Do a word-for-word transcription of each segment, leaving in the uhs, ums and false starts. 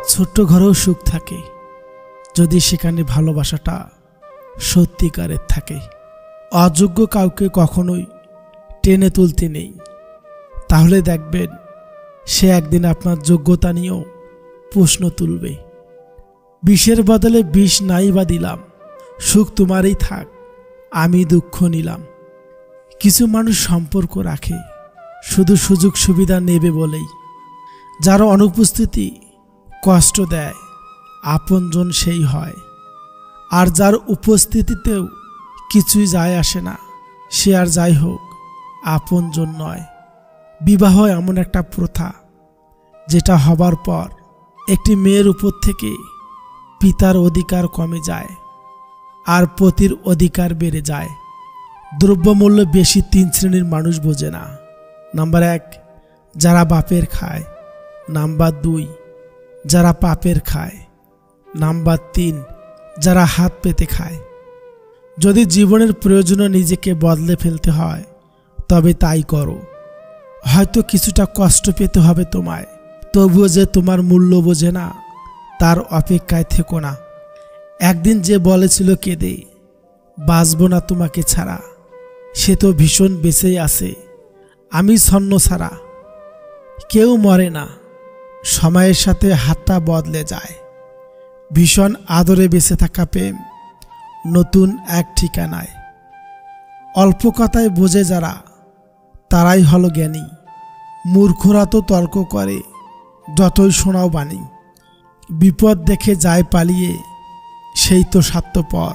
ছোট্ট ঘরেও সুখ থাকে যদি সেখানে ভালোবাসাটা সত্যিকারের থাকে। অযোগ্য কাউকে কখনোই টেনে তুলতে নেই, তাহলে দেখবেন সে একদিন আপনার যোগ্যতা নিয়েও প্রশ্ন তুলবে। বিষের বদলে বিষ নাই বা দিলাম, সুখ তোমারই থাক, আমি দুঃখ নিলাম। কিছু মানুষ সম্পর্ক রাখে শুধু সুযোগ সুবিধা নেবে বলেই। যার অনুপস্থিতি কষ্ট দেয় আপনজন সেই হয়, আর যার উপস্থিতিতেও কিছুই যায় আসে না সে আর যাই হোক আপনজন নয়। বিবাহ এমন একটা প্রথা যেটা হবার পর একটি মেয়ের উপর থেকে পিতার অধিকার কমে যায় আর পতির অধিকার বেড়ে যায়। দ্রব্যমূল্য বেশি তিন শ্রেণীর মানুষ বোঝে না। নাম্বার এক, যারা বাপের খায়। নাম্বার দুই, যারা পাপের খায়। নাম্বার তিন, যারা হাত পেতে খায়। যদি জীবনের প্রয়োজনে নিজেকে বদলে ফেলতে হয় তবে তাই করো। হয়তো কিছুটা কষ্ট পেতে হবে তোমায়, তবুও যে তোমার মূল্য বোঝে না তার অপেক্ষায় থেকো না। একদিন যে বলেছিল কেঁদে, বাঁচব না তোমাকে ছাড়া, সে তো ভীষণ বেঁচেই আছে আমি ছন্ন ছাড়া। কেউ মরে না, সময়ের সাথে হাতটা বদলে যায়। ভীষণ আদরে বেঁচে থাকা প্রেম নতুন এক ঠিকানায়। অল্প কথায় বোঝে যারা তারাই হলো জ্ঞানী। মূর্খরা তো তর্ক করে যতই শোনাও বাণী। বিপদ দেখে যায় পালিয়ে সেই তো স্বার্থপর।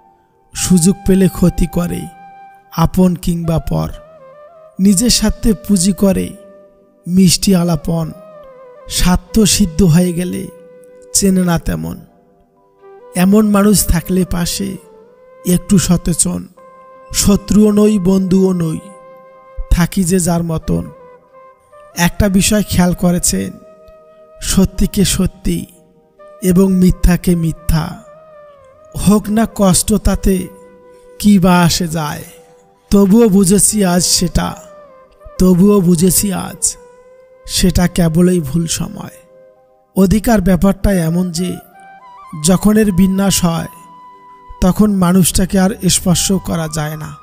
সুযোগ পেলে ক্ষতি করে আপন কিংবা পর। নিজের স্বার্থে পুঁজি করে মিষ্টি আলাপন। স্বার্থ সিদ্ধ হয়ে গেলে চেনে না তেমন। এমন মানুষ থাকলে পাশে একটু সচেতন। শত্রুও নই বন্ধুও নই, থাকি যে যার মতন। একটা বিষয় খেয়াল করেছেন, সত্যিকে সত্যি এবং মিথ্যাকে মিথ্যা। হোক না কষ্ট তাতে কি বা আসে যায়। তবুও বুঝেছি আজ সেটা, তবুও বুঝেছি আজ সেটা কেবলই ভুল সময়। অধিকার ব্যাপারটা এমন যে যখন এর বিন্যাস হয় তখন মানুষটাকে আর স্পর্শ করা যায় না।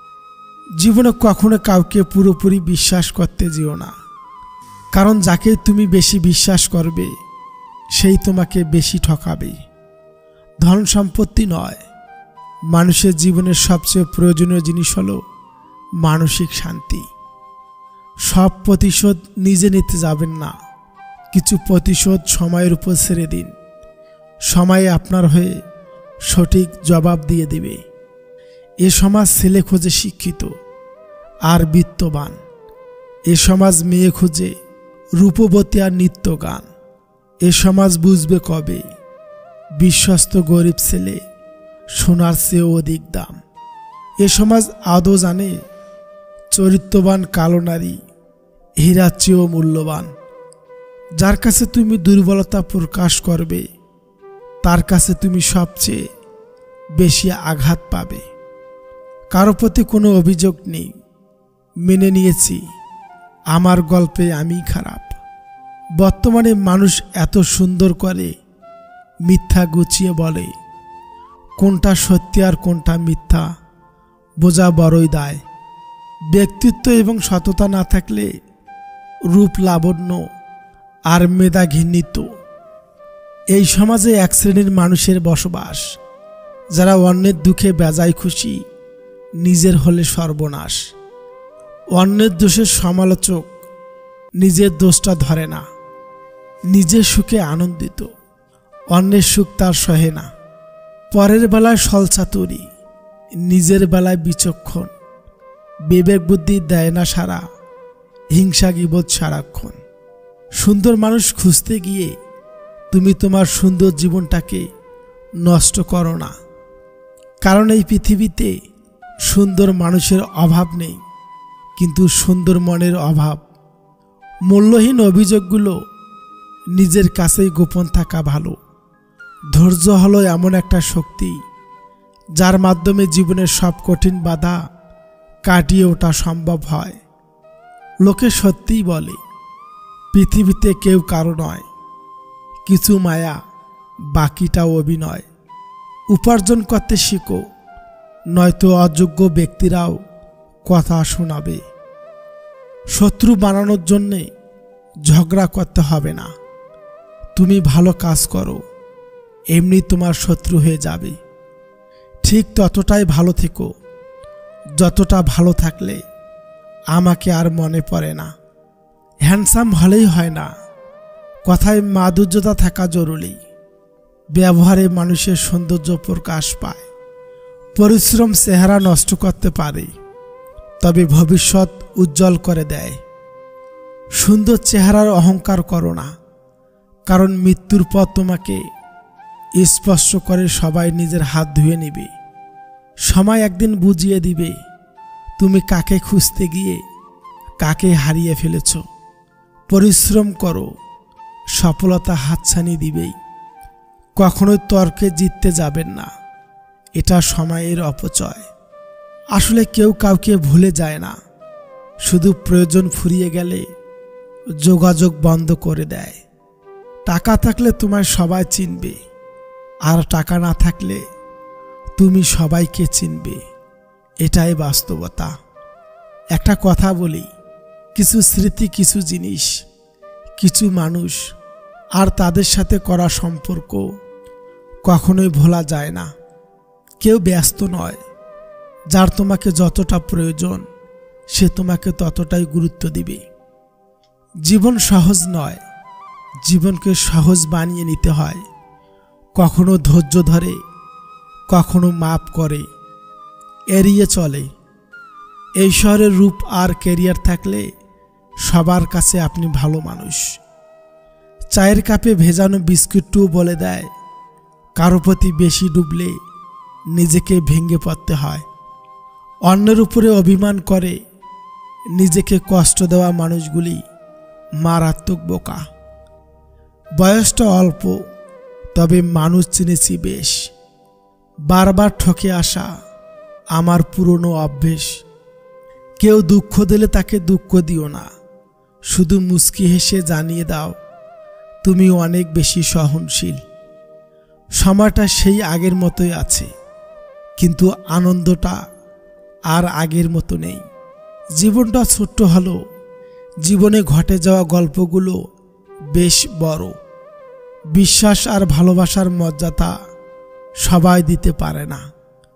জীবনে কখনো কাউকে পুরোপুরি বিশ্বাস করতে যেও না, কারণ যাকে তুমি বেশি বিশ্বাস করবে সেই তোমাকে বেশি ঠকাবে। ধন সম্পত্তি নয়, মানুষের জীবনের সবচেয়ে প্রয়োজনীয় জিনিস হলো মানসিক শান্তি। সব প্রতিশোধ নিজে নিতে যাবেন না, কিছু প্রতিশোধ সময়ের উপর ছেড়ে দিন। সময় আপনার হয়ে সঠিক জবাব দিয়ে দিবে। এ সমাজ ছেলে খোঁজে শিক্ষিত আর বিত্তবান। এ সমাজ মেয়ে খুঁজে রূপবতী আর নিত্যগান। এ সমাজ বুঝবে কবে বিশ্বস্ত গরিব ছেলে সোনার চেয়েও অধিক দাম। এ সমাজ আদৌ জানে চরিত্রবান কালো নারী হীরার চেয়েও মূল্যবান। যার কাছে তুমি দুর্বলতা প্রকাশ করবে তার কাছে তুমি সবচেয়ে বেশি আঘাত পাবে। কারো প্রতি কোনো অভিযোগ নেই, মেনে নিয়েছি আমার গল্পে আমি খারাপ। বর্তমানে মানুষ এত সুন্দর করে মিথ্যা গুছিয়ে বলে, কোনটা সত্যি আর কোনটা মিথ্যা বোঝা বড়ই দায়। ব্যক্তিত্ব এবং সততা না থাকলে রূপ লাবণ্য আর মেধা ঘৃণিত। এই সমাজে এক শ্রেণীর মানুষের বসবাস, যারা অন্যের দুঃখে বেজায় খুশি, নিজের হলে সর্বনাশ। অন্যের দোষের সমালোচক, নিজের দোষটা ধরে না। নিজের সুখে আনন্দিত, অন্যের সুখ তার সহে না। পরের বেলায় সলচাতুরি, নিজের বেলায় বিচক্ষণ। বিবেক বুদ্ধি দেয় না সারা, হিংসা গীবত সারাক্ষণ। সুন্দর মানুষ খুঁজতে গিয়ে তুমি তোমার সুন্দর জীবনটাকে নষ্ট করো না, কারণ এই পৃথিবীতে সুন্দর মানুষের অভাব নেই, কিন্তু সুন্দর মনের অভাব। মূল্যহীন অভিযোগগুলো নিজের কাছেই গোপন থাকা ভালো। ধৈর্য হলো এমন একটা শক্তি যার মাধ্যমে জীবনের সব কঠিন বাধা কাটিয়ে ওঠা সম্ভব হয়। লোকে সত্যিই বলে পৃথিবীতে কেউ কারো নয়, কিছু মায়া, বাকিটা অভিনয়। উপার্জন করতে শিখো, নয়তো অযোগ্য ব্যক্তিরাও কথা শোনাবে। শত্রু বানানোর জন্যে ঝগড়া করতে হবে না। তুমি ভালো কাজ করো, এমনি তোমার শত্রু হয়ে যাবে। ঠিক ততটাই ভালো থেকো যতটা ভালো থাকলে আমাকে আর মনে পড়ে না। হ্যান্ডসাম হলেই হয় না, কথায় মাধুর্যতা থাকা জরুরি। ব্যবহারে মানুষের সৌন্দর্য প্রকাশ পায়। পরিশ্রম চেহারা নষ্ট করতে পারে, তবে ভবিষ্যৎ উজ্জ্বল করে দেয়। সুন্দর চেহারার অহংকার করো না, কারণ মৃত্যুর পর তোমাকে স্পর্শ করে সবাই নিজের হাত ধুয়ে নেবে। সময় একদিন বুঝিয়ে দিবে তুমি কাকে খুঁজতে গিয়ে কাকে হারিয়ে ফেলেছ। পরিশ্রম করো, সফলতা হাতছানি দিবেই। কখনোই তর্কে জিততে যাবেন না, এটা সময়ের অপচয়। আসলে কেউ কাউকে ভুলে যায় না, শুধু প্রয়োজন ফুরিয়ে গেলে যোগাযোগ বন্ধ করে দেয়। টাকা থাকলে তোমায় সবাই চিনবে, আর টাকা না থাকলে তুমি সবাইকে চিনবে। এটাই বাস্তবতা। একটা কথা বলি, কিছু স্মৃতি, কিছু জিনিস, কিছু মানুষ আর তাদের সাথে করা সম্পর্ক কখনোই ভোলা যায় না। কেউ ব্যস্ত নয়, যার তোমাকে যতটা প্রয়োজন সে তোমাকে ততটাই গুরুত্ব দিবে। জীবন সহজ নয়, জীবনকে সহজ বানিয়ে নিতে হয়। কখনো ধৈর্য ধরে, কখনো মাপ করে, এড়িয়ে চলে। এই শহরের রূপ আর ক্যারিয়ার থাকলে সবার কাছে আপনি ভালো মানুষ। চায়ের কাপে ভেজানো বিস্কুটটিও বলে দেয় কারো প্রতি বেশি ডুবলে নিজেকে ভেঙে পড়তে হয়। অন্যের উপরে অভিমান করে নিজেকে কষ্ট দেওয়া মানুষগুলি মারাত্মক বোকা। বয়সটা অল্প, তবে মানুষ চিনেছি বেশ। বারবার ঠকে আসা আমার পুরনো অভ্যেস। কেউ দুঃখ দিলে তাকে দুঃখ দিও না, শুধু মুচকি হেসে জানিয়ে দাও তুমি অনেক বেশি সহনশীল। সময়টা সেই আগের মতোই আছে, কিন্তু আনন্দটা আর আগের মতো নেই। জীবনটা ছোট্ট হলো, জীবনে ঘটে যাওয়া গল্পগুলো বেশ বড়। বিশ্বাস আর ভালোবাসার মর্যাদা সবাই দিতে পারে না।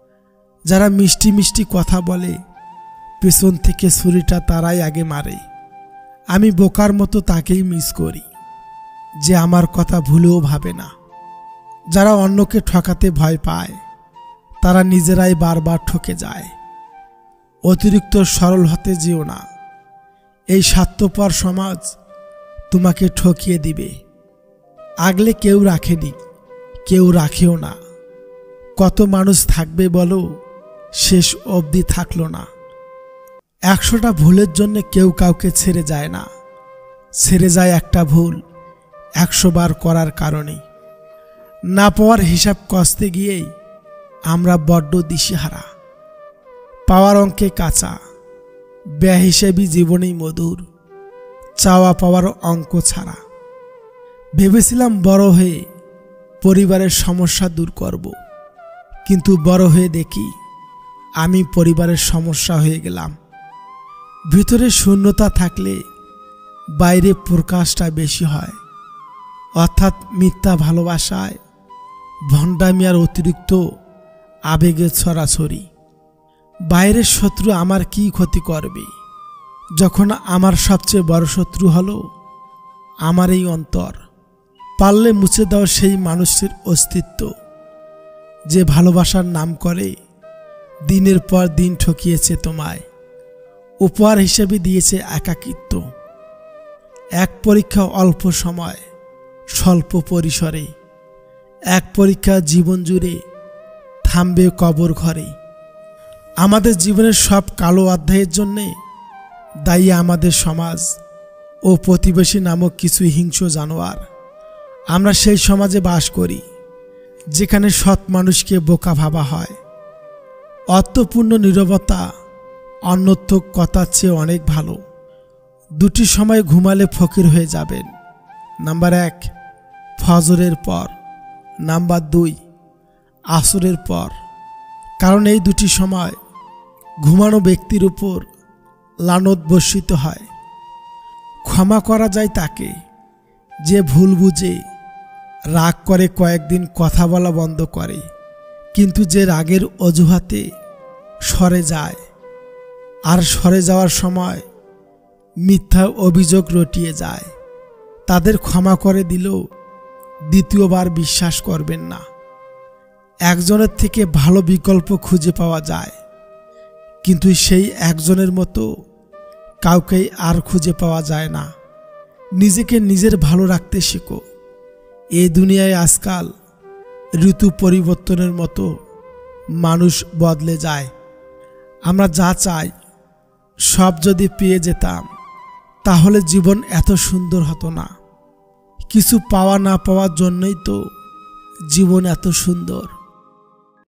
যারা মিষ্টি মিষ্টি কথা বলে পেছন থেকে ছুরিটা তারাই আগে মারে। আমি বোকার মতো তাকেই মিস করি যে আমার কথা ভুলেও ভাবে না। যারা অন্যকে ঠকাতে ভয় পায় তারা নিজেরাই বারবার ঠকে যায়। অতিরিক্ত সরল হতে যেও না, এই স্বার্থপর সমাজ তোমাকে ঠকিয়ে দিবে। আগলে কেউ রাখেনি, কেউ রাখেও না। কত মানুষ থাকবে বলো, শেষ অবধি থাকলো না। একশোটা ভুলের জন্য কেউ কাউকে ছেড়ে যায় না, ছেড়ে যায় একটা ভুল একশো বার করার কারণে। না পাওয়ার হিসাব কষতে গিয়েই আমরা বড্ড দিশেহারা। পাওয়ার অঙ্কে কাঁচা, বেহিসেবি জীবনেই মধুর, চাওয়া পাওয়ার অঙ্ক ছাড়া। ভেবেছিলাম বড় হয়ে পরিবারের সমস্যা দূর করব, কিন্তু বড় হয়ে দেখি আমি পরিবারের সমস্যা হয়ে গেলাম। ভিতরে শূন্যতা থাকলে বাইরে প্রকাশটা বেশি হয়, অর্থাৎ মিথ্যা ভালোবাসায় ভণ্ডামি আর অতিরিক্ত আবেগের ছড়াছড়ি। বাইরের শত্রু আমার কি ক্ষতি করবে, যখন আমার সবচেয়ে বড় শত্রু হলো আমার এই অন্তর। পারলে মুছে দাও সেই মানুষের অস্তিত্ব যে ভালোবাসার নাম করে দিনের পর দিন ঠকিয়েছে তোমায়, উপহার হিসেবে দিয়েছে একাকিত্ব। এক পরীক্ষা অল্প সময়, স্বল্প পরিসরে। এক পরীক্ষা জীবন জুড়ে, থামবে কবর ঘরে। আমাদের জীবনের সব কালো অধ্যায়ের জন্যে দায়ী আমাদের সমাজ ও প্রতিবেশী নামক কিছু হিংস্র জানোয়ার। আমরা সেই সমাজে বাস করি যেখানে সৎ মানুষকে বোকা ভাবা হয়। অর্থপূর্ণ নীরবতা অন্যত্র কথার চেয়ে অনেক ভালো। দুটি সময় ঘুমালে ফকির হয়ে যাবেন। নাম্বার এক, ফজরের পর। নাম্বার দুই, আসরের পর। কারণ এই দুটি সময় ঘুমানো ব্যক্তির উপর লানত বর্ষিত হয়। ক্ষমা করা যায় তাকে যে ভুল বুঝে রাগ করে কয়েকদিন কথা বলা বন্ধ করে, কিন্তু যে রাগের অজুহাতে সরে যায় আর সরে যাওয়ার সময় মিথ্যা অভিযোগ রটিয়ে যায়, তাদের ক্ষমা করে দিলেও দ্বিতীয়বার বিশ্বাস করবেন না। একজনের থেকে ভালো বিকল্প খুঁজে পাওয়া যায়, কিন্তু সেই একজনের মতো কাউকেই আর খুঁজে পাওয়া যায় না। নিজেকে নিজের ভালো রাখতে শেখো। এই দুনিয়ায় আজকাল ঋতু পরিবর্তনের মতো মানুষ বদলে যায়। আমরা যা চাই সব যদি পেয়ে যেতাম তাহলে জীবন এত সুন্দর হতো না। কিছু পাওয়া না পাওয়ার জন্যই তো জীবন এত সুন্দর।